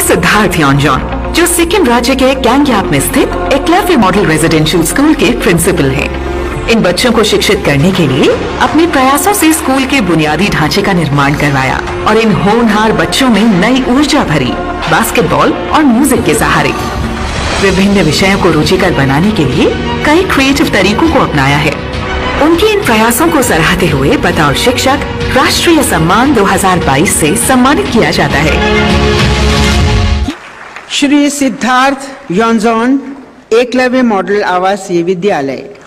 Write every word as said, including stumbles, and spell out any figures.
सिद्धार्थ योंजन, जो सिक्किम राज्य के गैंगयाप में स्थित एकलव्य मॉडल रेजिडेंशियल स्कूल के प्रिंसिपल हैं। इन बच्चों को शिक्षित करने के लिए अपने प्रयासों से स्कूल के बुनियादी ढांचे का निर्माण करवाया और इन होनहार बच्चों में नई ऊर्जा भरी बास्केटबॉल और म्यूजिक के सहारे। विभिन्न विषयों को रुचिकर बनाने के लिए कई क्रिएटिव तरीकों को अपनाया है। उनके इन प्रयासों को सराहते हुए बतौर शिक्षक राष्ट्रीय सम्मान दो हज़ार बाईस से सम्मानित किया जाता है। श्री सिद्धार्थ योंजन एकलव्य मॉडल आवासीय विद्यालय।